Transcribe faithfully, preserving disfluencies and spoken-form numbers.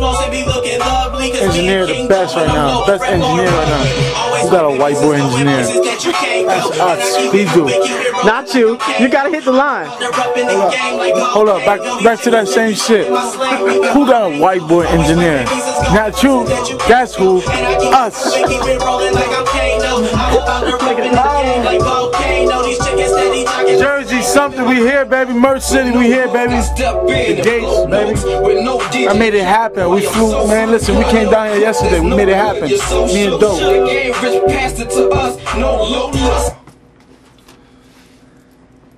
Engineer the best right now. Best engineer right now. We got a white boy engineer. That's us. We do. Not you. You gotta hit the line. Hold up. Hold up. Back, back to that same shit. Who got a white boy engineer? Not you. That's who. Us. Jersey, something. We here, baby. Merch City, we here, baby. The gates, baby. I made it happen. We flew, man. Listen, we came down here yesterday. We made it happen. Me and Dope.